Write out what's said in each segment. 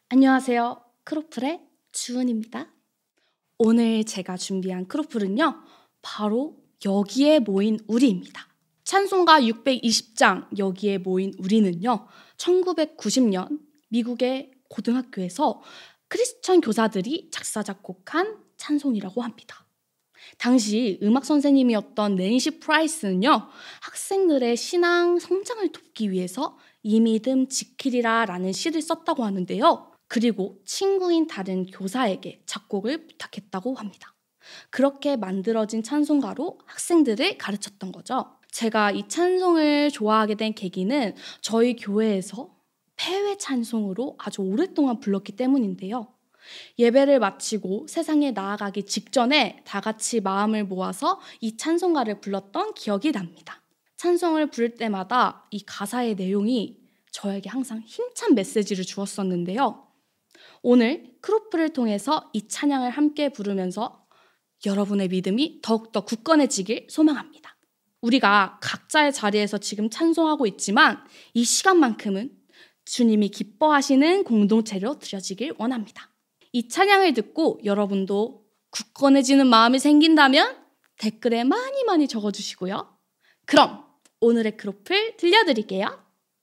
안녕하세요. 크로플의 주은입니다. 오늘 제가 준비한 크로플은요, 바로 여기에 모인 우리입니다. 찬송가 620장 여기에 모인 우리는요, 1990년 미국의 고등학교에서 크리스천 교사들이 작사 작곡한 찬송이라고 합니다. 당시 음악 선생님이었던 낸시 프라이스는요, 학생들의 신앙 성장을 돕기 위해서 이 믿음 지키리라 라는 시를 썼다고 하는데요. 그리고 친구인 다른 교사에게 작곡을 부탁했다고 합니다. 그렇게 만들어진 찬송가로 학생들을 가르쳤던 거죠. 제가 이 찬송을 좋아하게 된 계기는 저희 교회에서 폐회 찬송으로 아주 오랫동안 불렀기 때문인데요. 예배를 마치고 세상에 나아가기 직전에 다 같이 마음을 모아서 이 찬송가를 불렀던 기억이 납니다. 찬송을 부를 때마다 이 가사의 내용이 저에게 항상 힘찬 메시지를 주었었는데요. 오늘 크로플을 통해서 이 찬양을 함께 부르면서 여러분의 믿음이 더욱더 굳건해지길 소망합니다. 우리가 각자의 자리에서 지금 찬송하고 있지만 이 시간만큼은 주님이 기뻐하시는 공동체로 드려지길 원합니다. 이 찬양을 듣고 여러분도 굳건해지는 마음이 생긴다면 댓글에 많이 적어주시고요. 그럼 오늘의 크로플 들려드릴게요.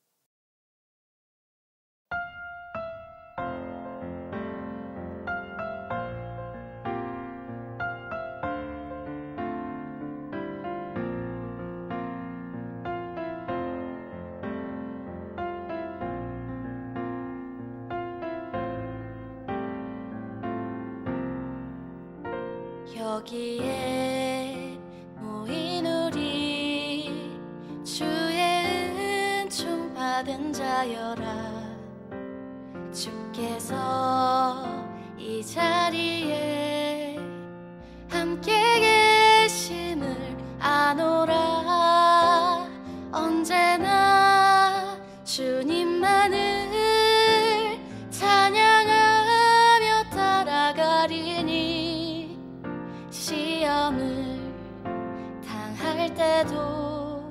여기에 모인 우리 주의 은총 받은 자여라. 주께서 이 자리에 함께 계심을 아노라. 언제나 주님만을 찬양하며 따라가리니 시험을 당할 때도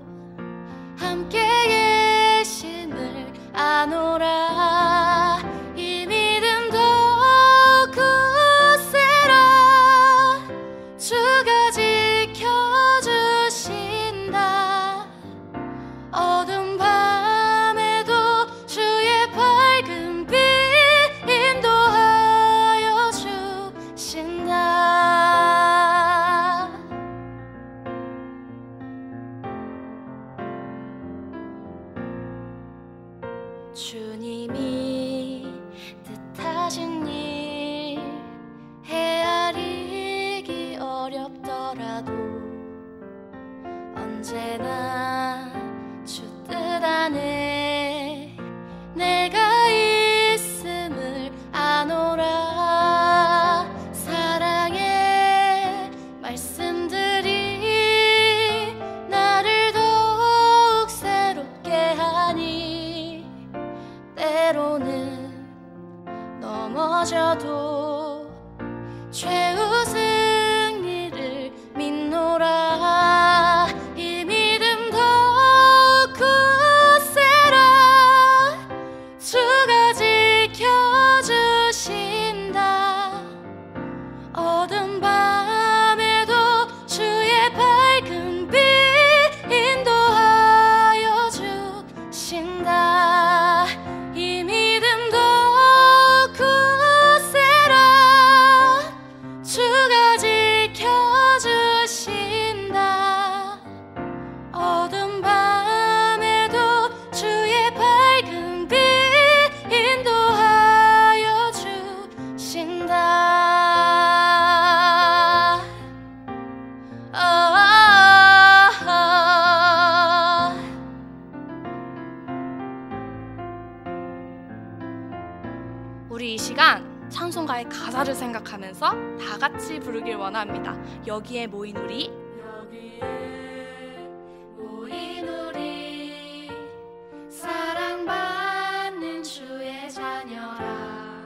함께 계심을 아노라. 이 믿음 더욱 굳세라. 주가 지켜주신다. 어두운 밤에도 주의 밝은 빛 인도하여 주신다. 주님이 뜻하신 일 헤아리기 어렵더라도 언제나 주 뜻 안에 내가 있음을 아노라. 사랑의 말씀들이 나를 더욱 새롭게 하니 때로는 넘어져도 최후 승리를 믿노라. 이 믿음 더욱 굳세라. 주가 지켜주신다. 어두운 밤에도 주의 밝은 빛 인도하여 주신다. 이 믿음 더욱 굳세라. 주가 지켜주신다. 어두운 밤에도 주의 밝은 빛 인도하여 주신다. 우리 이 시간 찬송가의 가사를 생각하면서 다 같이 부르길 원합니다. 여기에 모인 우리, 여기에 모인 우리 사랑받는 주의 자녀라.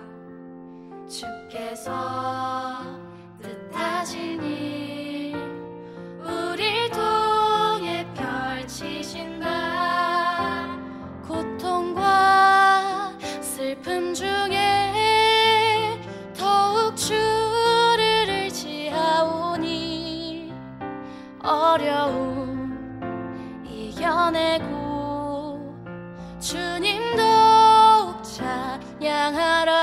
주께서 뜻하신 일 우릴 통해 펼치신다. 고통과 슬픔 중에 주님도 찬양하러